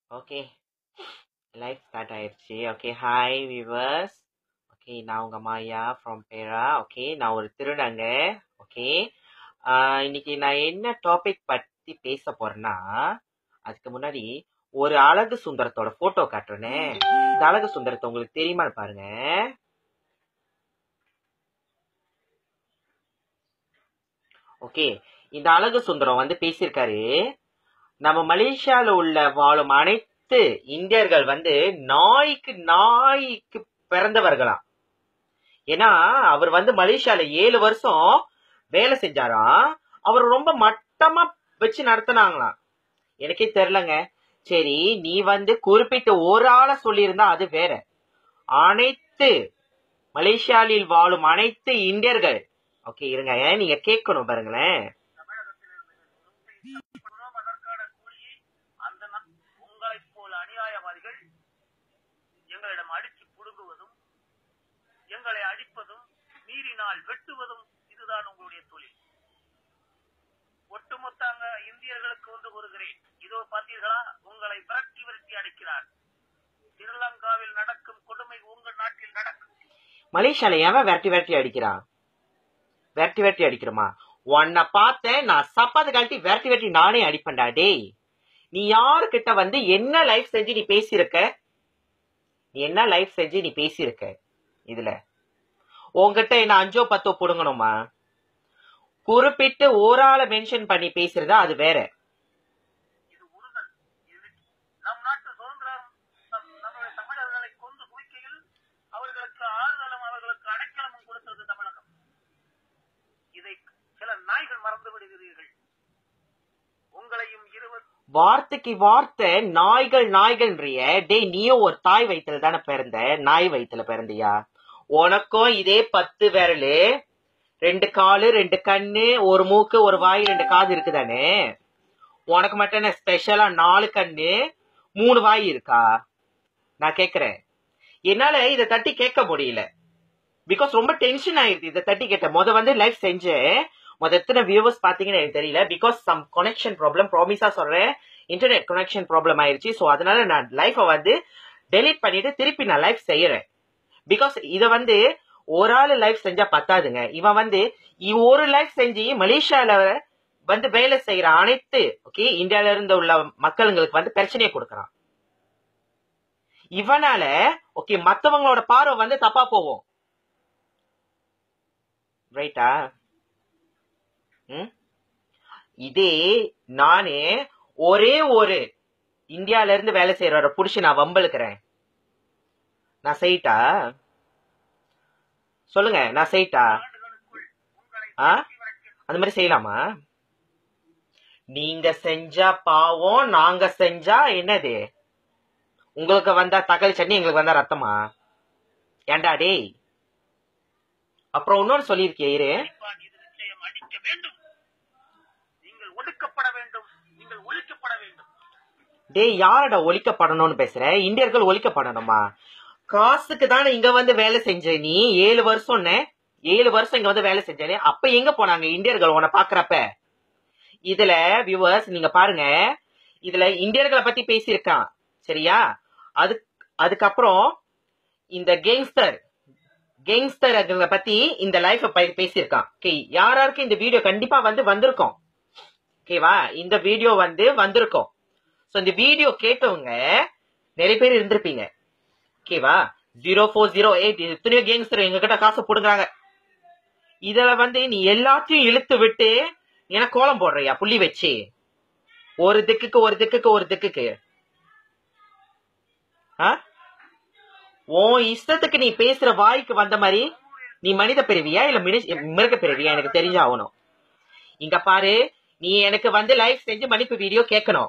Okay live start ஆயிடுச்சு. Okay hi viewers. Okay நான் உங்க மாயா ஃப்ரம் பேரா. ஓகே நான் ஒரு திருடங்க. ஓகே இன்னைக்கு நான் என்ன டாபிக் பத்தி பேச போறேன்னா, அதுக்கு முன்னாடி ஒரு அழகு சுந்தரத்தோட போட்டோ காட்டுறேனே. இந்த அழகு சுந்தரத்தை உங்களுக்கு தெரியுமான்னு பாருங்க. ஓகே இந்த அழகு சுந்தரம் வந்து பேசியிருக்காரு, நம்ம மலேசியால உள்ள வாழும் அனைத்து இந்தியர்கள் வந்து நாய்க்கு பிறந்தவர்களாம். ஏன்னா அவர் வந்து மலேசியால 7 வருஷம் வேலை செஞ்சாராம். அவர் ரொம்ப மட்டமா வச்சு நடத்தினாங்களாம். எனக்கே தெரியலங்க. சரி, நீ வந்து குறிப்பிட்ட ஒரு ஆளை சொல்லியிருந்தா அது வேற. அனைத்து மலேசியாவில் வாழும் அனைத்து இந்தியர்கள். ஓகே இருங்க, நீங்க கேட்கணும் பாருங்களேன். உங்களைப் போல அநியாயவாதிகள் எங்களிடம் அடித்து புடுங்குவதும் எங்களை அடிப்பதும் மீறினால் வெட்டுவதும் இதுதான் உங்களுடைய தொழில். ஒட்டுமொத்தாங்க இந்தியர்களுக்கு ஒன்று கூறுகிறேன், இதோ பார்த்தீர்களா, உங்களை விரட்டி அடிக்கிறார். ஸ்ரீலங்காவில் நடக்கும் கொடுமை உங்கள் நாட்டில் நடக்கும். மலேசியால ஏன் விரட்டி அடிக்கிறான்? விரட்டி அடிக்கிறோமா? உன்னை பார்த்தேன், நான் சப்பாத்து கழட்டி விரட்டி நானே அடிப்பேன்டா. டேய், நீ யாருக்கிட்ட வந்து என்ன லைஃப் செஞ்சு நீ பேசியிருக்க? நீ என்ன லைஃப் செஞ்சு நீ பேசியிருக்க? இதுல உங்ககிட்ட என்ன 5 or 10 புடுங்கணுமா? குறிப்பிட்டு ஒரு ஆளை மென்ஷன் பண்ணி பேசுறதா அது வேற. இது உறுதல். நம் நாட்டு சுதந்திரம் நம்முடைய தமிழர்களை கொண்டு குவிக்கையில் அவர்களுக்கு ஆறுதலும் அவர்களுக்கு அடைக்கலமும் கொடுத்தது தமிழகம். இதை சில நாய்கள் மறந்து விடுகிறீர்கள். உங்களையும் 20 வார்த்தைக்கு வார்த்தை நாய்கள்ன்றிய. டேய், நீயும் ஒரு தாய் வயிற்றுல தானே பிறந்த, நாய் வயிற்றுல பிறந்தியா? உனக்கும் இதே 10 விரலு, 2 காலு, 2 கண்ணு, 1 மூக்கு, 1 வாய், 2 காது இருக்குதானே? உனக்கு மட்டும் என்ன ஸ்பெஷலா 4 கண்ணு 3 வாய் இருக்கா? நான் கேக்குறேன். என்னால இதை தட்டி கேட்க முடியல. பிகாஸ் ரொம்ப டென்ஷன் ஆயிடுது இதை தட்டி கேட்ட. வந்து லைஃப் செஞ்சேன். எத்தனை வியூவர்ஸ் பாத்தீங்கன்னு எனக்கு தெரியல. பிகாஸ் சம் கனெக்ஷன் ப்ராப்ளம், ப்ராமிஸா சொல்றேன், இன்டர்நெட் கனெக்ஷன் ப்ராப்ளம் ஆயிடுச்சு. ஸோ அதனால நான் லைஃபை வந்து டெலீட் பண்ணிட்டு திருப்பி நான் லைஃப் செய்யறேன். பிகாஸ் இதை வந்து ஒரு ஆள் லைஃப் செஞ்சா பத்தாதுங்க. இவன் வந்து ஒரு லைஃப் செஞ்சு மலேசியால வந்து வேலை செய்யற அனைத்து ஓகே இந்தியால இருந்து உள்ள மக்களுங்களுக்கு வந்து பிரச்சனையை கொடுக்கறான். இவனால ஓகே மத்தவங்களோட பார்வை வந்து தப்பா போவோம். ரைட்டா? இதே நானே ஒரே ஒரு இந்தியால இருந்து வேலை செய்யற புடிச்சு நான் வம்பளுக்கிறேன், நான் செய்யிட்டா? சொல்லுங்க, நான் செய்யிட்டா? அந்த மாதிரி செய்யலாமா? நீங்க செஞ்சா பாவம், நாங்க செஞ்சா என்னது? உங்களுக்கு வந்தா தக்காளி சட்னி, எங்களுக்கு வந்தா ரத்தமா? ஏண்டா டேய்? அப்புறம் இன்னொன்னு சொல்லியிருக்கே இரு. டேய், யாரடா ஒழிக்கப்படணும்னு பேசுற? இந்தியர்கள் ஒழிக்கப்படணுமா? காசுக்கு தானே இங்க வந்து வேலை செஞ்ச நீ. 7 வருஷம் 7 வருஷம் இங்க வந்து வேலை செஞ்சே. அப்ப எங்க போனாங்க இந்தியர்கள் உன்னை பாக்குறப்ப? இதுல வியூவர்ஸ் நீங்க பாருங்க, இதுல இந்தியர்களை பத்தி பேசியிருக்கான் சரியா? அதுக்கப்புறம் இந்த கேங்ஸ்டர் பத்தி இந்த லைஃப் பேசியிருக்கான். ஓகே, யாராருக்கு இந்த வீடியோ கண்டிப்பா வந்து வந்திருக்கும். ஓகேவா? இந்த வீடியோ வந்து வந்திருக்கும். சோ இந்த வீடியோ கேட்டவங்க நிறைய பேர் இருந்திருப்பீங்க. ஓகேவா? 0408 எத்தனையோ கேங்ஸ்டர் எங்க கிட்ட காசு போடுறாங்க. இதுல வந்து நீ எல்லாத்தையும் இழுத்து விட்டு எனக்கு கோலம் போடுறியா புள்ளி வச்சு? ஒரு திக்குக்கு உன் இஷ்டத்துக்கு நீ பேசுற வாய்க்கு வந்த மாதிரி நீ மனித பிறவியா இல்ல மிருக பிறவியா? எனக்கு தெரிஞ்சாகணும். இங்க பாரு, நீ எனக்கு வந்து லைஃப் செஞ்சு மன்னிப்பு வீடியோ கேட்கணும்.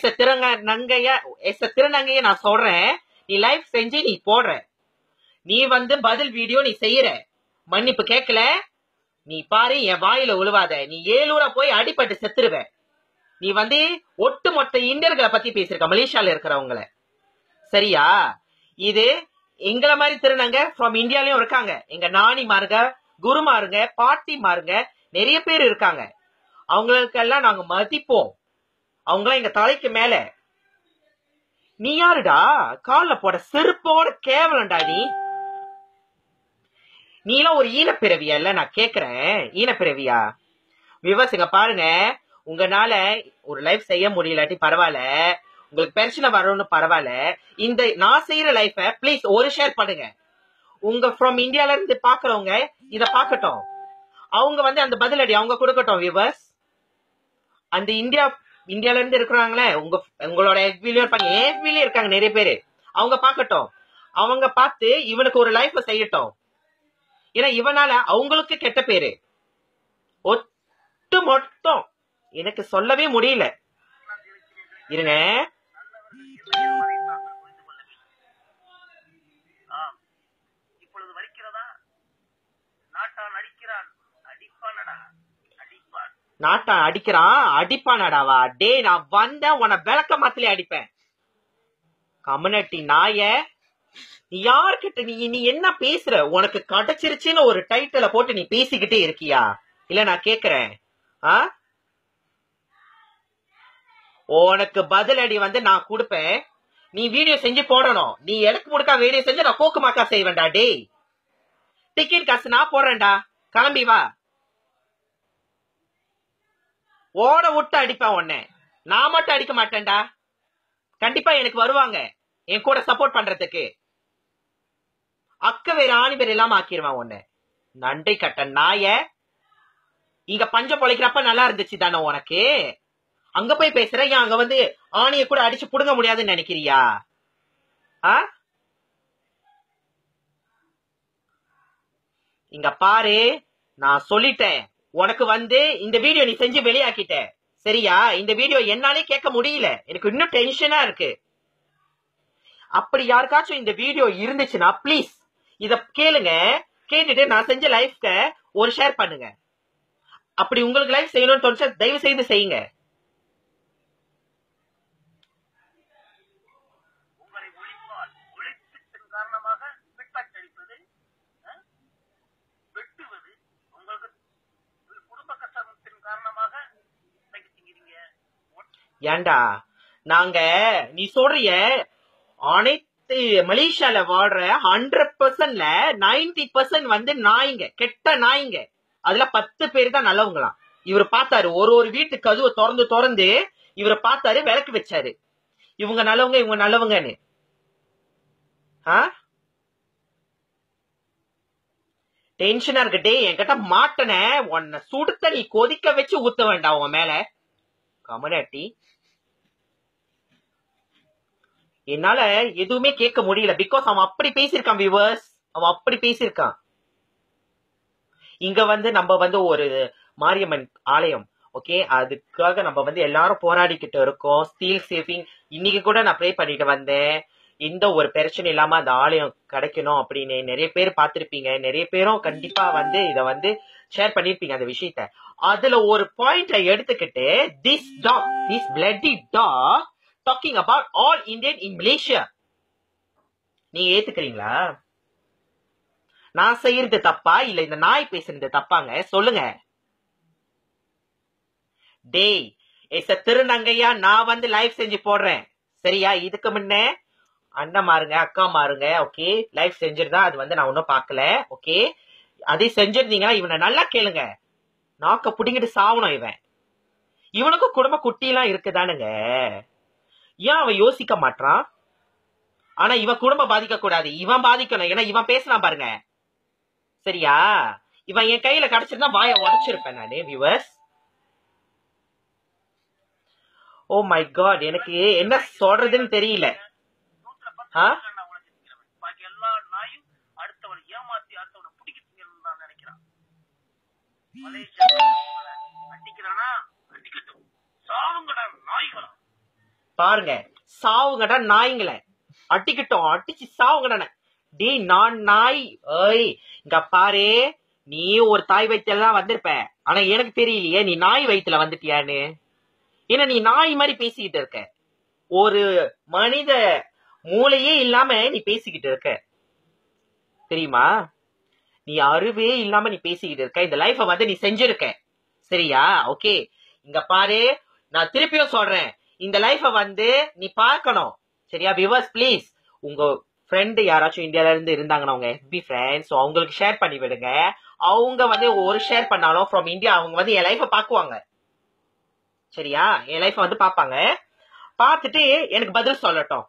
திருநங்கைய நான் சொல்றேன், நீ லைஃப் செஞ்சு நீ போடுற, நீ வந்து பதில் வீடியோ நீ செய்யற, மன்னிப்பு கேட்கல, நீ பாரு என் வாயில உழுவாத. நீ 7 போய் அடிபட்டு செத்துருவ. நீ வந்து ஒட்டுமொத்த இந்தியர்களை பத்தி பேசிருக்க, மலேசியால இருக்கிறவங்கள. சரியா? இது எங்களை மாதிரி திருநங்க ஃப்ரம் இந்தியாலயும் இருக்காங்க. எங்க நானிமாருங்க, குருமாருங்க, பாட்டிமாருங்க நிறைய பேர் இருக்காங்க. அவங்களுக்கெல்லாம் நாங்க மதிப்போம். அவங்களாம் எங்க தலைக்கு மேல. நீ யாருடா? கால்ல போட செருப்போட கேவலண்டா நீ. நீலாம் ஒரு ஈனப்பிறவியா? இல்ல நான் கேக்குறேன், ஈனப்பிறவியா? விவசாயிங்க பாருங்க, உங்களால ஒரு லைஃப் செய்ய முடியலாட்டி பரவாயில்ல, உங்களுக்கு பிரச்சனை வரும்னு பரவாயில்ல, இந்த நான் செய்யற லைஃப ப்ளீஸ் ஒரு ஷேர் பண்ணுங்க. உங்க ஃப்ரம் இந்தியால இருந்து பாக்குறவங்க இத பாக்கட்டும், அவங்க வந்து அந்த பதிலடி அவங்க கொடுக்கட்டும். வியூவர்ஸ், அந்த இந்தியால இருந்து இருக்கிறாங்களே, உங்களோட எஃபிலே இருக்காங்க நிறைய பேரு, அவங்க பாக்கட்டும். அவங்க பார்த்து இவனுக்கு ஒரு லைஃப் செய்யட்டும். ஏன்னா இவனால அவங்களுக்கு கெட்ட பேரு. ஒட்டு மொத்தம் எனக்கு சொல்லவே முடியல. இருங்க, இப்பொழுது வலிக்கிறதா? நாட்டான் அடிக்கிறான், அடிப்பானடா, அடிப்பான். நாட்டான் அடிக்கிறான், அடிப்பானடாவா? டே, நான் வந்த உன விளக்க மாத்திலே அடிப்பேன். கம்யூனிட்டி நாய, நீ யாருக்கிட்ட நீ என்ன பேசுற? உனக்கு கிடைச்சிருச்சுன்னு ஒரு டைட்டில போட்டு நீ பேசிக்கிட்டே இருக்கியா? இல்ல நான் கேக்குறேன், உனக்கு பதிலடி வந்து நான் கொடுப்பேன். நீ வீடியோ செஞ்சு போடணும். நீ எனக்கு முடுக்கா வீடியோ செஞ்சு நான் கோக்கு மாக்கா செய்வேன்டா. டே, டிக்கெட் காசு நான் போடுறேன்டா, கிளம்பி வா. ஓட விட்டு அடிப்பேன் உன்னை, நான் மட்டும் அடிக்க மாட்டேன்டா. கண்டிப்பா எனக்கு வருவாங்க என் கூட சப்போர்ட் பண்றதுக்கு. அக்க வேற ஆணி பேர் இல்லாம ஆக்கிடுவான் உன்னை. நண்டை கட்ட நாய, இங்க பஞ்சம் பொழைக்கிறப்ப நல்லா இருந்துச்சு தானே உனக்கு? அங்க போய் பேசுற, ஏன் அங்க வந்து ஆணிய கூட அடிச்சு புடுங்க முடியாதுன்னு நினைக்கிறியா? இங்க பாரு, நான் சொல்லிட்டேன், உனக்கு வந்து இந்த வீடியோ நீ செஞ்சு வெளியாக்கிட்ட, சரியா? இந்த வீடியோ என்னாலே கேட்க முடியல, எனக்கு இன்னும் டென்ஷனா இருக்கு. அப்படி யாருக்காச்சும் இந்த வீடியோ இருந்துச்சுன்னா ப்ளீஸ் இத கேளுங்க. கேட்டுட்டு நான் செஞ்ச லைஃப்க்கு ஒரு ஷேர் பண்ணுங்க. அப்படி உங்களுக்கு லைஃப் செய்யணும்னு தோணுச்சா தயவு செய்து செய்யுங்க. உங்களை ஒழிப்பால் ஒழித்தத்தின் காரணமாக வெட்டாச்சடிப்பது, வெட்டுவது, உங்களுக்கு குடும்ப கஷ்டத்தின் காரணமாக திங்கிறீங்க. ஏண்டா நாங்க நீ சொல்றிய அனைத்து மலேசியால வாழ்ற 100%ல 90% வந்து நாய்ங்க, கெட்ட நாய்ங்க. அதுல 10 பேர் தான் நல்லவங்களாம். இவரு பார்த்தாரு, ஒரு வீட்டு கதவை திறந்து இவரை பார்த்தாரு, விளக்கு வச்சாரு, இவங்க நல்லவங்க இவங்க நல்லவங்கன்னு. டென்ஷனா இருக்கு. டே, என்கிட்ட மாட்டன உன்னை சுடுத்த நீ கொதிக்க வச்சு ஊத்த வேண்டாம் உன் மேல. கமனாட்டி, என்னால எதுவுமே கேட்க முடியல. பிகாஸ் அவன் அப்படி பேசியிருக்கான் வியூவர்ஸ், அவன் அப்படி பேசியிருக்கான். இங்க வந்து நம்ம வந்து ஒரு மாரியம்மன் ஆலயம், ஓகே, அதுக்காக நம்ம வந்து எல்லாரும் போராடிக்கிட்டு இருக்கோம். ஸ்டீல் சேவிங் இன்னைக்கு கூட நான் ப்ரே பண்ணிட்டு வந்தேன், எந்த ஒரு பிரச்சனை இல்லாம அந்த ஆலயம் கிடைக்கணும் அப்படின்னு. நிறைய பேர் பார்த்திருப்பீங்க, நிறைய பேரும் கண்டிப்பா வந்து இத வந்து ஷேர் பண்ணிருப்பீங்க அந்த விஷயத்த. அதுல ஒரு பாயிண்ட் எடுத்துக்கிட்டு this bloody dog talking about all Indian in Malaysia, நீங்க ஏத்துக்கிறீங்களா? நான் செய்யறது தப்பா இல்ல இந்த நாய் பேசுறது தப்பாங்க? சொல்லுங்க. டேய், திருநங்கையா நான் வந்து லைவ் செஞ்சு போடுறேன், சரியா? இதுக்கு முன்ன அண்ணன் மாருங்க அக்கா மாருங்க, ஓகே, லைவ் செஞ்சிருந்தா அது வந்து நான் ஒன்னும் பாக்கல, ஓகே. அதே செஞ்சிருந்தீங்கன்னா இவனை நல்லா கேளுங்க, நாக்க புடிங்கிட்டு சாவணும் இவன். இவனுக்கும் குடும்ப குட்டி எல்லாம் இருக்குதானுங்க, ஏன் அவன் யோசிக்க மாட்டான்? ஆனா இவன் குடும்பம் பாதிக்க கூடாது, இவன் பாதிக்கணும். ஏன்னா இவன் பேசலாம் பாருங்க, சரியா? இவன் என் கையில கிடைச்சிருந்தா வாய உடைச்சிருப்பேன் நானு. வியூவர்ஸ், ஓ மை காட், எனக்கு என்ன சொல்றதுன்னு தெரியல. எல்லா நாயும் அடுத்தவன் ஏமாத்தி அடுத்தவனை பிடிக்கணும் தான் நினைக்கிறான். அடிக்கிறானா அடிக்கட்டும், சாவுங்கடா நாய்களா. பாருங்க, சாவுங்கடா நாய்ங்கள, அடிக்கட்டும், அடிச்சு சாவுங்கடா. டே, நான் நாய். ஏய், இங்க பாரு, நீ ஒரு தாய் வயிற்றுல தான் வந்திருப்ப, ஆனா எனக்கு தெரியலையே நீ நாய் வயிற்றுல வந்துட்டியான்னு. ஏன்னா நீ நாய் மாதிரி பேசிக்கிட்டு இருக்க, ஒரு மனித மூளையே இல்லாம நீ பேசிக்கிட்டு இருக்க, தெரியுமா? நீ அறிவே இல்லாம நீ பேசிக்கிட்டு இருக்க. இந்த லைஃப வந்து நீ செஞ்சிருக்க, சரியா? ஓகே, இங்க பாரு, நான் திருப்பியும் சொல்றேன், இந்த லைஃப வந்து நீ பார்க்கணும், சரியா வியூவர்ஸ்? ப்ளீஸ் உங்க ஃப்ரெண்டு யாராச்சும் இந்தியால இருந்து இருந்தாங்கன்னா அவங்க FB ஃப்ரெண்ட்ஸ், அவங்களுக்கு ஷேர் பண்ணி விடுங்க. அவங்க வந்து ஒரு ஷேர் பண்ணாலும் ஃப்ரம் இந்தியா அவங்க வந்து என் லைஃபை பாக்குவாங்க. சரியா? என் லைஃபை வந்து பாப்பாங்க. பார்த்துட்டு எனக்கு பதில் சொல்லட்டும்.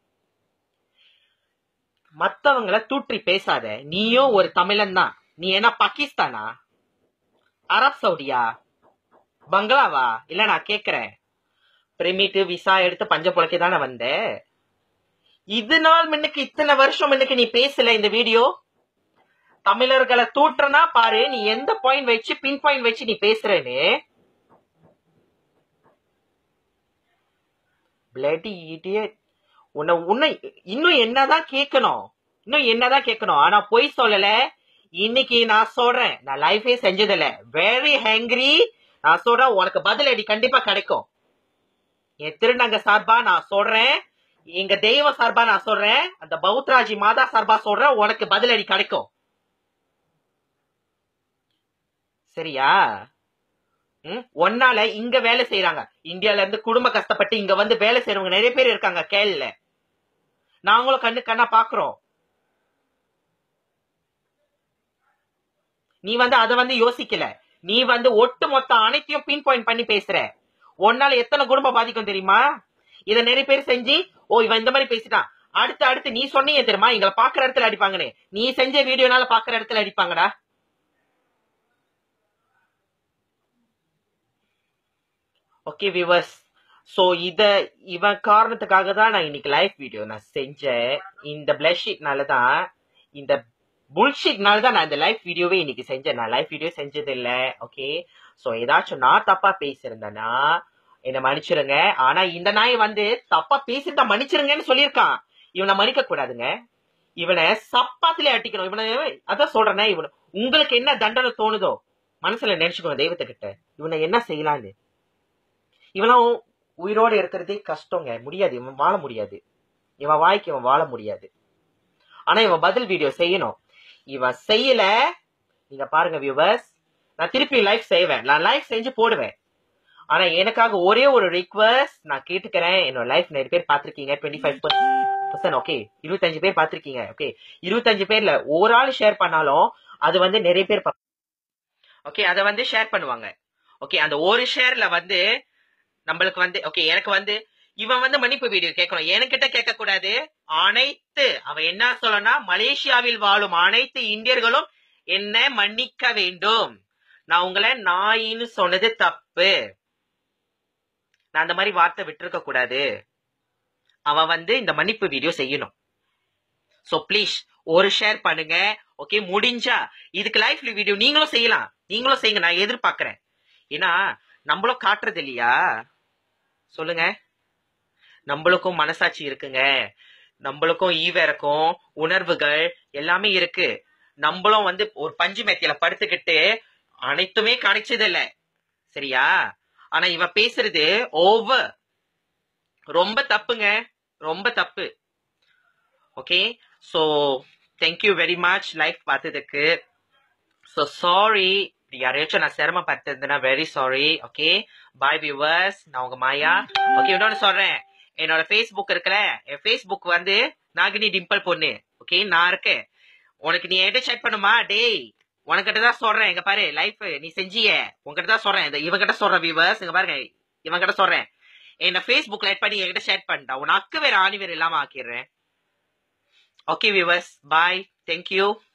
மத்தவங்களை தூற்றி பேசாத. நீயும் ஒரு தமிழன் தான். நீ என்ன பாகிஸ்தானா, அரப் சவுடியா, பங்களாவா? இல்ல நான் கேக்குறேன், பிரிமிட்டு விசா எடுத்து பஞ்ச புழைக்க தானே வந்த. இது நாள் முன்னுக்கு இத்தனை வருஷம் முன்னுக்கு நீ பேசல இந்த வீடியோ. தமிழர்களை தூற்றனா பாரு, நீ எந்த பாயிண்ட் வச்சு பின் பாயிண்ட் வச்சு நீ பேசுறேன்னு. Bloody idiot. உன்னை இன்னும் என்னதான் கேட்கணும், இன்னும் என்னதான் கேட்கணும். ஆனா பொய் சொல்லல. இன்னைக்கு நான் சொல்றேன், நான் லைஃபே செஞ்சதில்ல. வெரி ஹேங்கிரி. நான் சொல்றேன், உனக்கு பதிலடி கண்டிப்பா கிடைக்கும். என் திருநங்க சார்பா நான் சொல்றேன், எங்க தெய்வ சார்பா நான் சொல்றேன், அந்த பௌத்ராஜி மாதா சார்பா சொல்றேன், உனக்கு பதிலடி கிடைக்கும். சரியா? ஒன்னால இங்க வேலை செய்யறாங்க, இந்தியால இருந்து குடும்ப கஷ்டப்பட்டு இங்க வந்து வேலை செய்யறவங்க நிறைய பேர் இருக்காங்க கேள்ல. நாங்களும் கண்ணா பாக்குறோம். நீ வந்து அதை வந்து யோசிக்கல. நீ வந்து ஒட்டு மொத்த அனைத்தையும் பின் பாயிண்ட் பண்ணி பேசுற. ஒன்னால எத்தனை குடும்பம் பாதிக்கும் தெரியுமா? இத நிறைய பேர் செஞ்சு, ஓ இவன் இந்த மாதிரி பேசிட்டான், அடுத்து நீ சொன்னீங்க தெரியுமா, எங்களை பாக்குற இடத்துல அடிப்பாங்கன்னு. நீ செஞ்ச வீடியோனால பாக்குற இடத்துல அடிப்பாங்கடா. ஓகே வியூவர்ஸ், சோ இவன் காரணத்துக்காக தான் நான் இன்னைக்கு லைவ் வீடியோ நான் செஞ்சேன். இந்த பிளஷீட்னாலதான், இந்த புல்ஷீட்னாலதான் நான் இந்த லைவ் வீடியோவே இன்னைக்கு செஞ்சேன். நான் லைவ் வீடியோ செஞ்சது இல்ல. ஓகே, சோ ஏதாச்சும் நான் தப்பா பேசிருந்தேன்னா என்ன மன்னிச்சிருங்க. ஆனா இந்த நாய் வந்து தப்பா பேசிருந்தா மன்னிச்சிருங்கன்னு சொல்லியிருக்கான். இவனை மன்னிக்க கூடாதுங்க. இவனை சப்பாத்திலே அட்டிக்கணும். இவனை அதான் சொல்றேன், இவனை உங்களுக்கு என்ன தண்டனை தோணுதோ மனசுல நினைச்சுக்கோங்க தெய்வத்துக்கிட்ட. இவனை என்ன செய்யலான்னு. இவனும் உயிரோடு இருக்கிறதே கஷ்டங்க, முடியாது. இவன் வாழ முடியாது, இவன் வாய்க்கு இவன் வாழ முடியாது. ஆனா இவன் பதில் வீடியோ செய்யணும். இவன் செய்யல. நீங்க பாருங்க வியூவர்ஸ், நான் திருப்பி லைவ் செய்வேன், நான் லைவ் செஞ்சு போடுவேன். ஆனா எனக்காக ஒரே ஒரு ரிக்வெஸ்ட் நான் கேட்டுக்கிறேன். என்னோட லைஃப் நிறைய பேர் பாத்திருக்கீங்க, 25%. ஓகே, 25 பேர் பாத்திருக்கீங்க. ஓகே, 25 பேர்ல ஒரு ஆள் ஷேர் பண்ணாலும் அது வந்து நிறைய பேர் ஓகே அதை வந்து ஷேர் பண்ணுவாங்க. ஓகே, அந்த ஒரு ஷேர்ல வந்து நம்மளுக்கு வந்து ஓகே எனக்கு வந்து இவன் வந்து மன்னிப்பு வீடியோ கேட்கணும். என்கிட்ட கேட்க கூடாது. அனைத்து அவன் என்ன சொல்லனா, மலேசியாவில் வாழும் அனைத்து இந்தியர்களும் என்ன மன்னிக்க வேண்டும். நான் உங்களை நாயின்னு சொன்னது தப்பு. நான் அந்த மாதிரி வார்த்தை விட்டுருக்க கூடாது. அவன் வந்து இந்த மன்னிப்பு வீடியோ செய்யணும். சோ ப்ளீஸ் ஒரு ஷேர் பண்ணுங்க. ஓகே, முடிஞ்சா இதுக்கு லைவ் வீடியோ நீங்களும் செய்யலாம். நீங்களும் செய்யுங்க, நான் எதிர்பார்க்கிறேன். ஏன்னா நம்மளும் காட்டுறது இல்லையா, சொல்லுங்க. நம்மளுக்கும் மனசாட்சி இருக்குங்க, நம்மளுக்கும் ஈவிரக்கும் உணர்வுகள் எல்லாமே இருக்கு. நம்மளும் வந்து ஒரு பஞ்சு மெத்தியில படுத்துக்கிட்டு அனைத்துமே கிடைச்சது இல்ல. சரியா? ஆனா இவன் பேசுறது ஓவர், ரொம்ப தப்புங்க, ரொம்ப தப்பு. Okay, so thank you very much live பார்த்ததுக்கு. சோ சாரி, யாரையாச்சும் நான் சிரமப்பட்டிருந்தேன்னா very sorry. Okay, bye viewers, நான் உங்க மாயா. ஓகே, இன்னொன்னு சொல்றேன், என்னோட ஃபேஸ்புக் இருக்குல்ல, என் ஃபேஸ்புக் வந்து நாகினி டிம்பிள் பொண்ணு. ஓகே, நான் இருக்கேன். உனக்கு நீ என்கிட்ட சேட் பண்ணுமா? டேய், உனக்கிட்ட தான் சொல்றேன். இங்க பாரு, லைஃப் நீ செஞ்சிய உங்ககிட்ட தான் சொல்றேன். இந்த இவங்கிட்ட சொல்றேன் வியூவர்ஸ், இங்க பாருங்க, இவங்கிட்ட சொல்றேன். என்ன ஃபேஸ்புக்ல ஆட் பண்ணி என்கிட்ட ஷேர் பண்ணிட்டா உன் அக்கு வேற ஆணி வேற இல்லாம ஆக்கிடுறேன். Okay viewers, bye, thank you.